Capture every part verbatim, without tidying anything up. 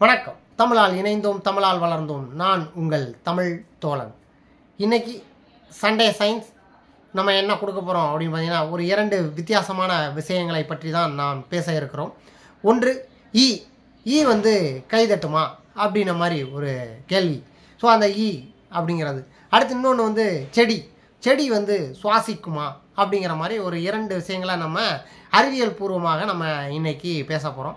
வணக்கம். தமிழால் இணைந்தோம், தமிழால் வளர்ந்தோம். நான் உங்கள் தமிழ் தோழன். இன்றைக்கி சண்டே சயின்ஸ் நம்ம என்ன கொடுக்க போகிறோம் அப்படின்னு பார்த்தீங்கன்னா, ஒரு இரண்டு வித்தியாசமான விஷயங்களை பற்றி தான் நாம் பேச இருக்கிறோம். ஒன்று ஈ ஈ வந்து கைதட்டுமா அப்படின்ன மாதிரி ஒரு கேள்வி. ஸோ அந்த ஈ அப்படிங்கிறது. அடுத்து இன்னொன்று வந்து செடி செடி வந்து சுவாசிக்குமா அப்படிங்கிற மாதிரி ஒரு இரண்டு விஷயங்களை நம்ம அறிவியல் பூர்வமாக நம்ம இன்றைக்கி பேச போகிறோம்.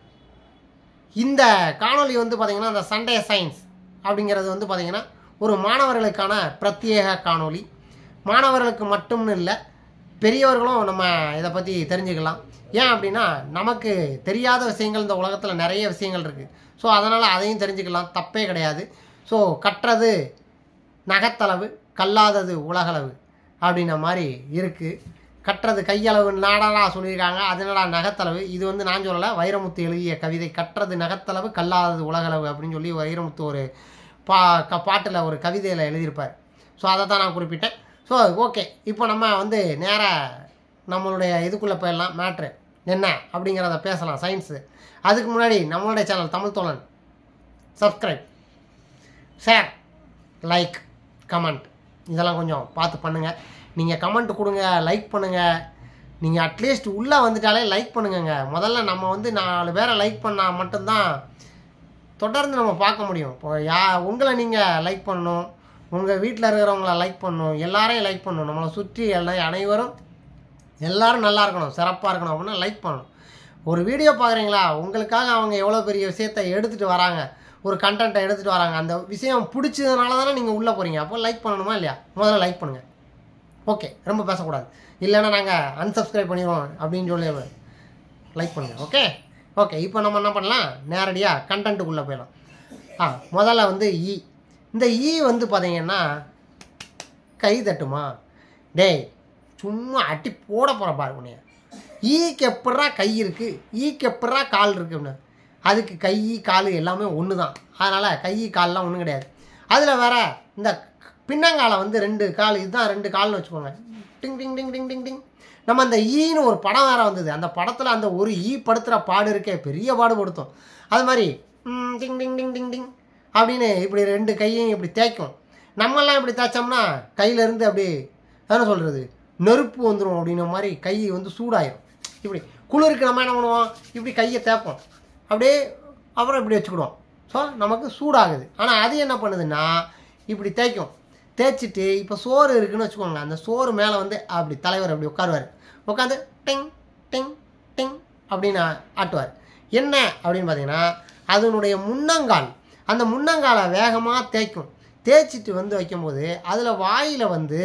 இந்த காணொளி வந்து பார்த்திங்கன்னா, இந்த சண்டே சயின்ஸ் அப்படிங்கிறது வந்து பார்த்திங்கன்னா ஒரு மாணவர்களுக்கான பிரத்யேக காணொளி. மாணவர்களுக்கு மட்டும்னு இல்லை, பெரியவர்களும் நம்ம இதை பற்றி தெரிஞ்சுக்கலாம். ஏன் அப்படின்னா, நமக்கு தெரியாத விஷயங்கள் இந்த உலகத்தில் நிறைய விஷயங்கள் இருக்குது. ஸோ அதனால் அதையும் தெரிஞ்சுக்கலாம், தப்பே கிடையாது. ஸோ கற்றது நகத்தளவு, கல்லாதது உலகளவு அப்படின்ன மாதிரி இருக்குது. கற்றது கையளவு நாடா சொல்லியிருக்காங்க, அதனடா நகத்தளவு. இது வந்து நான் சொல்லலை, வைரமுத்து எழுதிய கவிதை. கற்றது நகத்தளவு, கல்லாதது உலகளவு அப்படின்னு சொல்லி வைரமுத்து ஒரு பா க பாட்டில் ஒரு கவிதையில் எழுதியிருப்பார். ஸோ அதை தான் நான் குறிப்பிட்டேன். ஸோ ஓகே, இப்போ நம்ம வந்து நேராக நம்மளுடைய இதுக்குள்ளே போயிடலாம். மேட்ரு என்ன அப்படிங்கிறத பேசலாம், சயின்ஸு. அதுக்கு முன்னாடி நம்மளுடைய சேனல் தமிழ் தோழன் சப்ஸ்கிரைப், ஷேர், லைக், கமெண்ட் இதெல்லாம் கொஞ்சம் பார்த்து பண்ணுங்கள். நீங்கள் கமெண்ட் கொடுங்க, லைக் பண்ணுங்கள். நீங்கள் அட்லீஸ்ட் உள்ளே வந்துட்டாலே லைக் பண்ணுங்கங்க. முதல்ல நம்ம வந்து நாலு பேரை லைக் பண்ணால் மட்டும்தான் தொடர்ந்து நம்ம பார்க்க முடியும். இப்போ யா உங்களை நீங்கள் லைக் பண்ணணும், உங்கள் வீட்டில் இருக்கிறவங்கள லைக் பண்ணணும், எல்லாரையும் லைக் பண்ணணும். நம்மளை சுற்றி எல்லாம் அனைவரும் எல்லோரும் நல்லா இருக்கணும், சிறப்பாக இருக்கணும் அப்படின்னா லைக் பண்ணணும். ஒரு வீடியோ பார்க்குறீங்களா, உங்களுக்காக அவங்க எவ்வளோ பெரிய விஷயத்தை எடுத்துகிட்டு வராங்க, ஒரு கண்டென்ட்டை எடுத்துகிட்டு வராங்க. அந்த விஷயம் பிடிச்சதுனால தானே நீங்கள் உள்ளே போகிறீங்க. அப்போ லைக் பண்ணணுமா இல்லையா? முதல்ல லைக் பண்ணுங்கள். ஓகே, ரொம்ப பேசக்கூடாது, இல்லைன்னா நாங்கள் அன்சப்ஸ்கிரைப் பண்ணிடுவோம் அப்படின்னு சொல்லி லைக் பண்ணுங்கள். ஓகே ஓகே இப்போ நம்ம என்ன பண்ணலாம், நேரடியாக கண்டென்ட்டுக்குள்ளே போயிடலாம். ஆ முதல்ல வந்து ஈ. இந்த ஈ வந்து பார்த்தீங்கன்னா கை தட்டுமா? டேய், சும்மா அட்டி போட போகிற பாருங்க. ஈக்கு எப்படா கை இருக்குது, ஈக்கு எப்படா கால் இருக்குது அப்படின்னு. அதுக்கு கை கால் எல்லாமே ஒன்று தான். அதனால் கை கால்லாம் ஒன்றும் கிடையாது. அதில் வேற இந்த பின்னங்காலை வந்து ரெண்டு கால், இதுதான் ரெண்டு கால்னு வச்சுக்கோங்க. டிங் டிங் டிங் டிங் டிங் டிங். நம்ம அந்த ஈன்னு ஒரு படம் வேறு வந்தது. அந்த படத்தில் அந்த ஒரு ஈ படுத்துகிற பாடு இருக்கே, பெரிய பாடுபடுத்தும். அது மாதிரி டிங் டிங் டிங் டிங் டிங் அப்படின்னு இப்படி ரெண்டு கையும் இப்படி தேய்க்கும். நம்மெல்லாம் இப்படி தேய்ச்சோம்னா கையிலேருந்து அப்படி என்ன சொல்கிறது, நெருப்பு வந்துடும் அப்படின்ன மாதிரி கை வந்து சூடாயிடும். இப்படி குளிருக்கு நம்ம என்ன பண்ணுவோம், இப்படி கையை தேய்ப்போம், அப்படியே அப்புறம் இப்படி வச்சுக்கிடுவோம். ஸோ நமக்கு சூடாகுது. ஆனால் அது என்ன பண்ணுதுன்னா இப்படி தேய்க்கும். தேய்ச்சிட்டு இப்போ சோறு இருக்குதுன்னு வச்சுக்கோங்க, அந்த சோறு மேலே வந்து அப்படி தலைவர் அப்படி உட்காருவார். உட்காந்து டிங் டிங் டிங் அப்படின்னு ஆட்டுவார். என்ன அப்படின்னு பார்த்தீங்கன்னா, அதனுடைய முன்னங்கால், அந்த முன்னங்காலை வேகமாக தேய்க்கும். தேய்ச்சிட்டு வந்து வைக்கும்போது அதில் வாயில் வந்து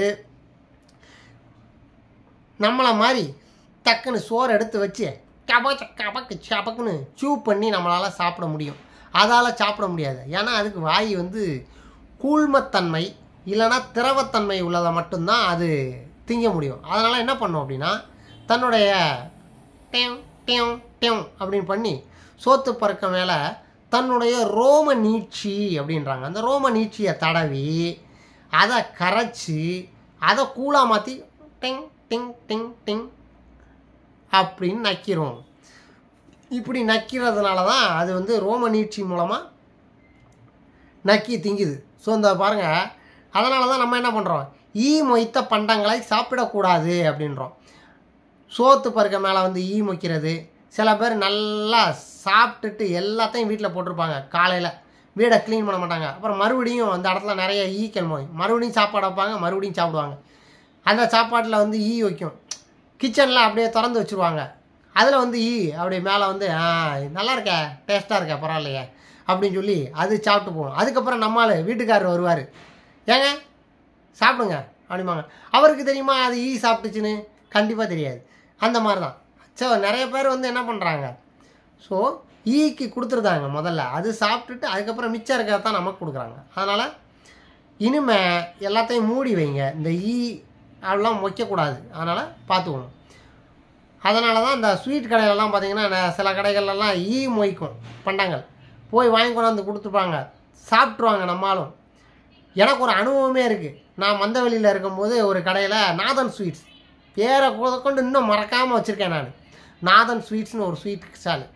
நம்மளை மாதிரி டக்குன்னு சோறு எடுத்து வச்சு கபக்கு கபக்கு சபக்குன்னு சூ பண்ணி நம்மளால் சாப்பிட முடியும். அதால் சாப்பிட முடியாது. ஏன்னா அதுக்கு வாய் வந்து கூழ்மத்தன்மை இல்லைனா திரவத்தன்மை உள்ளதை மட்டும்தான் அது திங்க முடியும். அதனால் என்ன பண்ணும் அப்படின்னா, தன்னுடைய டேம் டேம் டேம் அப்படின்னு பண்ணி சோத்து பறக்க மேலே தன்னுடைய ரோம நீட்சி அப்படின்றாங்க, அந்த ரோம நீட்சியை தடவி அதை கரைச்சி அதை கூழாக மாற்றி டிங் டிங் டிங் டிங் அப்படின்னு நக்கிரும். இப்படி நக்கிறதுனால தான் அது வந்து ரோம நீட்சி மூலமாக நக்கி திங்குது. ஸோ இந்த பாருங்கள், அதனால தான் நம்ம என்ன பண்ணுறோம், ஈ மொய்த்த பண்டங்களை சாப்பிடக்கூடாது அப்படின்றோம். சோத்து பருக்க மேலே வந்து ஈ மொய்க்கிறது. சில பேர் நல்லா சாப்பிட்டுட்டு எல்லாத்தையும் வீட்டில் போட்டிருப்பாங்க, காலையில் வீடை க்ளீன் பண்ண மாட்டாங்க. அப்புறம் மறுபடியும் அந்த இடத்துல நிறைய ஈக்கள் மொய், மறுபடியும் சாப்பாடு வைப்பாங்க, மறுபடியும் சாப்பிடுவாங்க. அந்த சாப்பாட்டில் வந்து ஈ வைக்கும். கிச்சனில் அப்படியே திறந்து வச்சுருவாங்க, அதில் வந்து ஈ அப்படியே மேலே வந்து ஆ நல்லா இருக்கே, டேஸ்ட்டாக இருக்கே, பரவாயில்லையே அப்படின்னு சொல்லி அது சாப்பிட்டு போவோம். அதுக்கப்புறம் நம்மால் வீட்டுக்காரர் வருவார், ஏங்க சாப்பிடுங்க அப்படிம்பாங்க. அவருக்கு தெரியுமா அது ஈ சாப்பிட்டுச்சுன்னு? கண்டிப்பாக தெரியாது. அந்த மாதிரி தான். ஸோ நிறைய பேர் வந்து என்ன பண்ணுறாங்க, ஸோ ஈக்கு கொடுத்துருந்தாங்க முதல்ல, அது சாப்பிட்டுட்டு அதுக்கப்புறம் மிச்சம் இருக்கிறத தான் நமக்கு கொடுக்குறாங்க. அதனால் இனிமேல் எல்லாத்தையும் மூடி வைங்க, இந்த ஈ அதெல்லாம் வைக்கக்கூடாது. அதனால் பார்த்துக்கணும். அதனால தான் இந்த ஸ்வீட் கடையிலலாம் பார்த்திங்கன்னா, சில கடைகள்லாம் ஈ மொய்க்கும் பண்டங்கள் போய் வாங்கி கொண்டாந்து கொடுத்துருப்பாங்க, சாப்பிட்ருவாங்க நம்மளும். எனக்கு ஒரு அனுபவமே இருக்குது. நான் மந்தவெளியில் இருக்கும்போது ஒரு கடையில் நாதன் ஸ்வீட்ஸ் பேரை கொண்டு இன்னும் மறக்காமல் வச்சுருக்கேன் நான். நாதன் ஸ்வீட்ஸ்னு ஒரு ஸ்வீட் ஸ்டால்.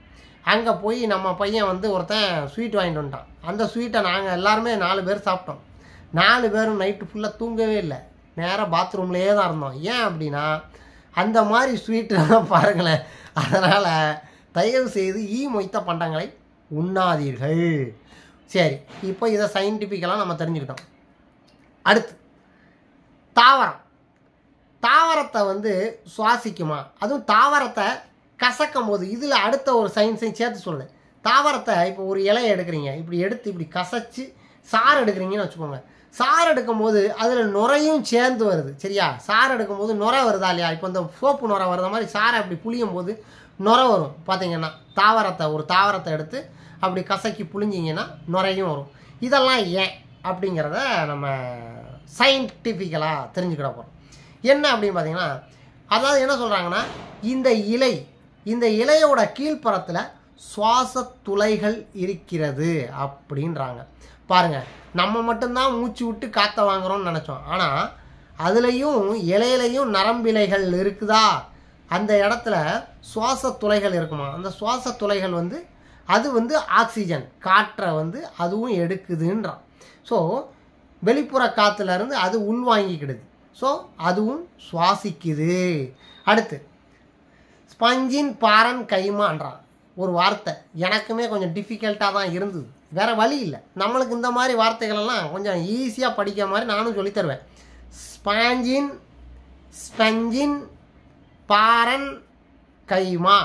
அங்கே போய் நம்ம பையன் வந்து ஒருத்தன் ஸ்வீட் வாங்கிட்டு வந்துட்டான். அந்த ஸ்வீட்டை நாங்கள் எல்லாருமே நாலு பேர் சாப்பிட்டோம். நாலு பேரும் நைட்டு ஃபுல்லாக தூங்கவே இல்லை, நேராக பாத்ரூம்லேயே தான் இருந்தோம். ஏன் அப்படின்னா அந்த மாதிரி ஸ்வீட்டெல்லாம் பாருங்களேன். அதனால் தயவு செய்து ஈ மொய்த்த பண்டங்களை உண்ணாதீர்கள். சரி, இப்போ இதை சயின்டிஃபிக்கலாக நம்ம தெரிஞ்சுக்கிட்டோம். அடுத்து தாவரம். தாவரத்தை வந்து சுவாசிக்குமா? அதுவும் தாவரத்தை கசக்கும் போது, இதில் அடுத்த ஒரு சயின்ஸையும் சேர்த்து சொல்லுது. தாவரத்தை இப்போ ஒரு இலையை எடுக்கிறீங்க, இப்படி எடுத்து இப்படி கசைச்சு சாறு எடுக்கிறீங்கன்னு வச்சுக்கோங்க. சாறு எடுக்கும் போது அதில் நுரையும் சேர்ந்து வருது, சரியா? சாறு எடுக்கும் போது நுரை வருதா இல்லையா? இப்போ இந்த சோப்பு நுரை வருத மாதிரி சாரை அப்படி புளியும் போது நுரை வரும். பார்த்தீங்கன்னா தாவரத்தை ஒரு தாவரத்தை எடுத்து அப்படி கசக்கி புளிஞ்சிங்கன்னா நுரையும் வரும். இதெல்லாம் ஏன் அப்படிங்கிறத நம்ம சயின்டிஃபிக்கலாக தெரிஞ்சுக்கிட போகிறோம். என்ன அப்படின்னு பார்த்தீங்கன்னா, அதாவது என்ன சொல்கிறாங்கன்னா, இந்த இலை இந்த இலையோட கீழ்ப்புறத்தில் சுவாச துளைகள் இருக்கிறது அப்படின்றாங்க. பாருங்கள், நம்ம மட்டும்தான் மூச்சு விட்டு காற்றை வாங்குகிறோம்னு நினச்சோம். ஆனால் அதுலேயும் இலையிலையும் நரம்பிலைகள் இருக்குதா, அந்த இடத்துல சுவாச துளைகள் இருக்குமா. அந்த சுவாச துளைகள் வந்து அது வந்து ஆக்சிஜன் காற்றை வந்து அதுவும் எடுக்குதுன்றான். ஸோ வெளிப்புற காற்றுலேருந்து அது உள்வாங்கிக்கிடுது. ஸோ அதுவும் சுவாசிக்குது. அடுத்து ஸ்பஞ்சின் பாரன் கைமான்றான் ஒரு வார்த்தை. எனக்குமே கொஞ்சம் டிஃபிகல்ட்டாக தான் இருந்தது, வேறு வழி இல்லை. நம்மளுக்கு இந்த மாதிரி வார்த்தைகளெல்லாம் கொஞ்சம் ஈஸியாக படிக்கிற மாதிரி நானும் சொல்லித்தருவேன். ஸ்பாஞ்சின் ஸ்பஞ்சின் பாரன் கைமா.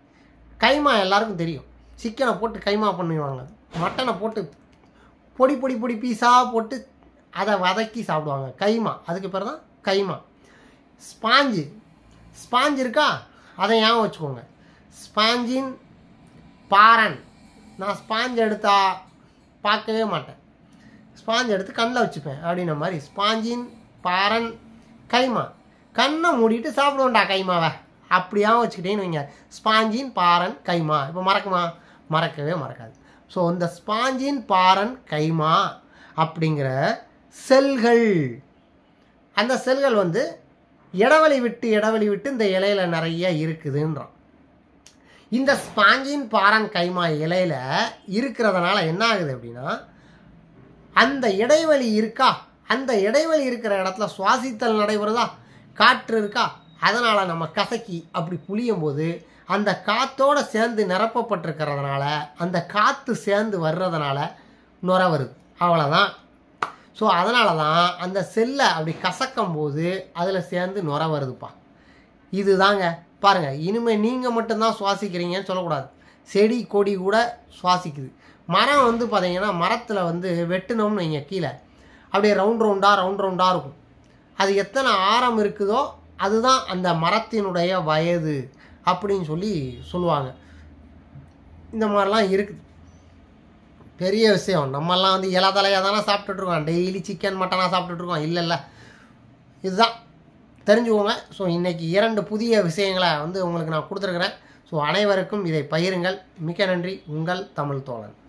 கைமா எல்லாருக்கும் தெரியும். சிக்கனை போட்டு கைமா பண்ணுவாங்க, மட்டனை போட்டு பொடி பொடி பொடி பீஸாக போட்டு அதை வதக்கி சாப்பிடுவாங்க. கைமா, அதுக்கு பேர் தான் கைமா. ஸ்பாஞ்சு ஸ்பாஞ்சு இருக்கா, அதை ஞாபகம் வச்சுக்கோங்க. ஸ்பாஞ்சின் பாரன். நான் ஸ்பாஞ்ச் எடுத்தா பார்க்கவே மாட்டேன், ஸ்பாஞ்ச் எடுத்து கண்ணில் வச்சுப்பேன் அப்படின்ன மாதிரி. ஸ்பாஞ்சின் பாரன் கைமா. கண்ணை மூடிட்டு சாப்பிடுவோண்டா கைமாவை, அப்படியா வச்சுக்கிட்டேன்னு வைங்க. ஸ்பாஞ்சின் பாரன் கைமா. இப்போ மறக்குமா? மறக்கவே மறக்காது. ஸோ இந்த ஸ்பாஞ்சின் பாரன் கைமா அப்படிங்கிற செல்கள், அந்த செல்கள் வந்து இடைவெளி விட்டு இடைவெளி விட்டு இந்த இலையில நிறைய இருக்குதுன்றான். இந்த ஸ்பாஞ்சின் பாரன் கைமா இலையில இருக்கிறதுனால என்ன ஆகுது அப்படின்னா, அந்த இடைவெளி இருக்கா, அந்த இடைவெளி இருக்கிற இடத்துல சுவாசித்தல் நடைபெறுதா, காற்று இருக்கா, அதனால் நம்ம கசக்கி அப்படி புளியும் போது அந்த காற்றோடு சேர்ந்து நிரப்பப்பட்டிருக்கிறதுனால அந்த காற்று சேர்ந்து வர்றதுனால நுரை வருது. அவ்வளோதான். ஸோ அதனால தான் அந்த செல்லை அப்படி கசக்கும் போது அதில் சேர்ந்து நுரை வருதுப்பா. இதுதாங்க. பாருங்கள், இனிமேல் நீங்கள் மட்டும்தான் சுவாசிக்கிறீங்கன்னு சொல்லக்கூடாது. செடி கொடி கூட சுவாசிக்குது. மரம் வந்து பார்த்தீங்கன்னா, மரத்தில் வந்து வெட்டினோம்னு வைங்க, கீழே அப்படியே ரவுண்ட் ரவுண்டாக ரவுண்ட் ரவுண்டாக இருக்கும். அது எத்தனை ஆரம் இருக்குதோ அதுதான் அந்த மரத்தினுடைய வயது அப்படின்னு சொல்லி சொல்லுவாங்க. இந்த மாதிரிலாம் இருக்குது. பெரிய விஷயம். நம்மெல்லாம் வந்து இலை தலையாக தானே சாப்பிட்டுட்ருக்கோம், டெய்லி சிக்கன் மட்டனாக சாப்பிட்டுட்ருக்கோம். இல்லை இல்லை இதுதான் தெரிஞ்சுக்கோங்க. ஸோ இன்றைக்கி இரண்டு புதிய விஷயங்களை வந்து உங்களுக்கு நான் கொடுத்துருக்குறேன். ஸோ அனைவருக்கும் இதை பகிருங்கள். மிக்க நன்றி. உங்கள் தமிழ் தோழன்.